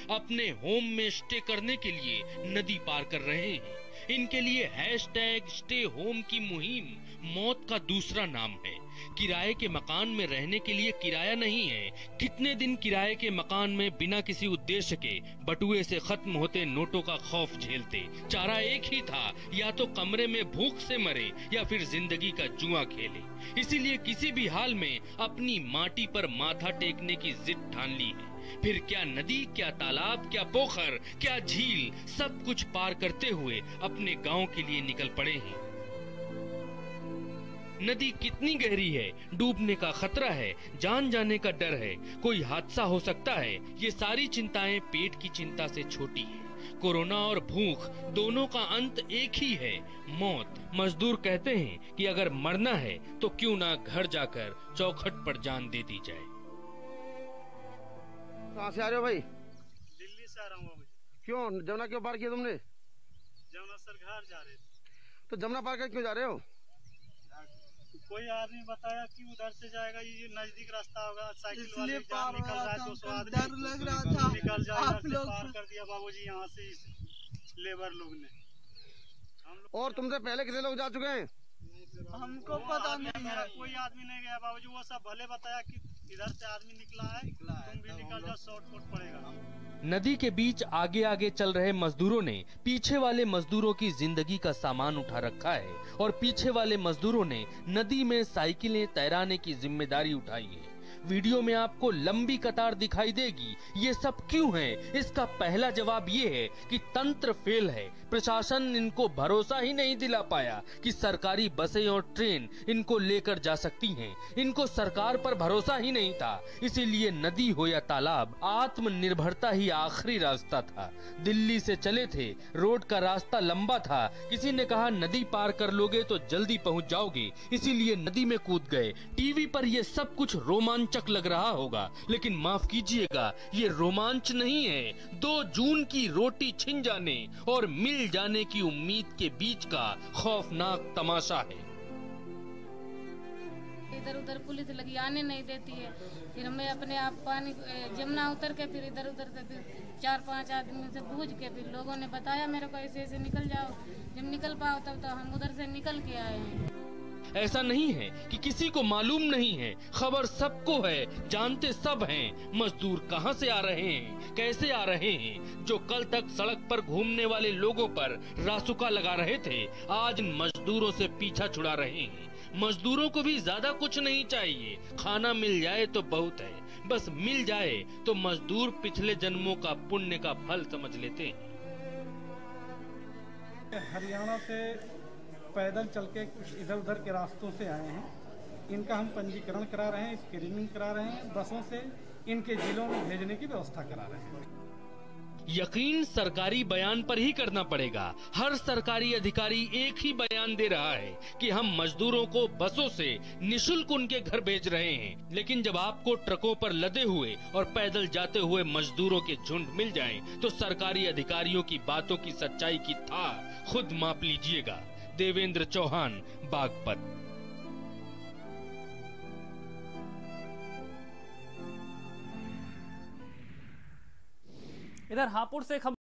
अपने होम में स्टे करने के लिए नदी पार कर रहे हैं। इनके लिए #स्टे होम की मुहिम मौत का दूसरा नाम है। किराए के मकान में रहने के लिए किराया नहीं है। कितने दिन किराए के मकान में बिना किसी उद्देश्य के बटुए से खत्म होते नोटों का खौफ झेलते। चारा एक ही था, या तो कमरे में भूख से मरे या फिर जिंदगी का जुआ खेले। इसीलिए किसी भी हाल में अपनी माटी पर माथा टेकने की जिद ठान ली है। फिर क्या नदी, क्या तालाब, क्या पोखर, क्या झील, सब कुछ पार करते हुए अपने गांव के लिए निकल पड़े हैं। नदी कितनी गहरी है, डूबने का खतरा है, जान जाने का डर है, कोई हादसा हो सकता है, ये सारी चिंताएं पेट की चिंता से छोटी है। कोरोना और भूख दोनों का अंत एक ही है, मौत। मजदूर कहते हैं कि अगर मरना है तो क्यों ना घर जाकर चौखट पर जान दे दी जाए। कहाँ से आ रहे हो भाई? दिल्ली से आ रहा हूँ भाई। क्यों, जमुना क्यों पार किया तुमने? जमुना सर घर जा रहे थे। तो जमुना पार कर क्यों जा रहे हो? कोई आदमी बताया कि उधर से जाएगा, ये नजदीक रास्ता होगा, साइकिल वाले निकल रहा है, 200 आदमी डर लग रहा था, निकल जाएगा। पार कर दिया बाबूजी यहाँ से लेबर लोग ने। और तुमसे पहले कितने लोग जा चुके हैं? हमको पता नहीं है, कोई आदमी नहीं गया बाबूजी। वो सब भले बताया कि इधर से आदमी निकला है, तुम भी निकल जाओ, शॉर्टकट पड़ेगा। नदी के बीच आगे आगे चल रहे मजदूरों ने पीछे वाले मजदूरों की जिंदगी का सामान उठा रखा है और पीछे वाले मजदूरों ने नदी में साइकिलें तैराने की जिम्मेदारी उठाई है। वीडियो में आपको लंबी कतार दिखाई देगी। ये सब क्यों है? इसका पहला जवाब ये है कि तंत्र फेल है। प्रशासन इनको भरोसा ही नहीं दिला पाया कि सरकारी बसें और ट्रेन इनको लेकर जा सकती हैं। इनको सरकार पर भरोसा ही नहीं था। इसीलिए नदी हो या तालाब, आत्मनिर्भरता ही आखिरी रास्ता था। दिल्ली से चले थे, रोड का रास्ता लंबा था। किसी ने कहा नदी पार कर लोगे तो जल्दी पहुंच जाओगे, इसीलिए नदी में कूद गए। टीवी पर ये सब कुछ रोमांचक लग रहा होगा, लेकिन माफ कीजिएगा, ये रोमांच नहीं है। 2 जून की रोटी छिन जाने और मिल जाने की उम्मीद के बीच का खौफनाक तमाशा है। इधर उधर पुलिस लगी, आने नहीं देती है। फिर हमें अपने आप पानी जमुना उतर के फिर इधर उधर से फिर 4-5 आदमी से पूछ के फिर लोगों ने बताया मेरे को ऐसे ऐसे निकल जाओ। जब निकल पाओ तब तो हम उधर से निकल के आए हैं। ऐसा नहीं है कि किसी को मालूम नहीं है, खबर सबको है, जानते सब हैं। मजदूर कहां से आ रहे हैं, कैसे आ रहे हैं। जो कल तक सड़क पर घूमने वाले लोगों पर रासुका लगा रहे थे, आज मजदूरों से पीछा छुड़ा रहे हैं। मजदूरों को भी ज्यादा कुछ नहीं चाहिए, खाना मिल जाए तो बहुत है। बस मिल जाए तो मजदूर पिछले जन्मों का पुण्य का फल समझ लेते हैं। हरियाणा से पैदल चल के कुछ इधर उधर के रास्तों से आए हैं। इनका हम पंजीकरण करा रहे हैं, स्क्रीनिंग करा रहे हैं, बसों से इनके जिलों में भेजने की व्यवस्था करा रहे हैं। यकीन सरकारी बयान पर ही करना पड़ेगा। हर सरकारी अधिकारी एक ही बयान दे रहा है कि हम मजदूरों को बसों से निशुल्क उनके घर भेज रहे हैं। लेकिन जब आपको ट्रकों पर लदे हुए और पैदल जाते हुए मजदूरों के झुंड मिल जाएं, तो सरकारी अधिकारियों की बातों की सच्चाई की था खुद माप लीजिएगा। देवेंद्र चौहान, बागपत। इधर हापुड़ से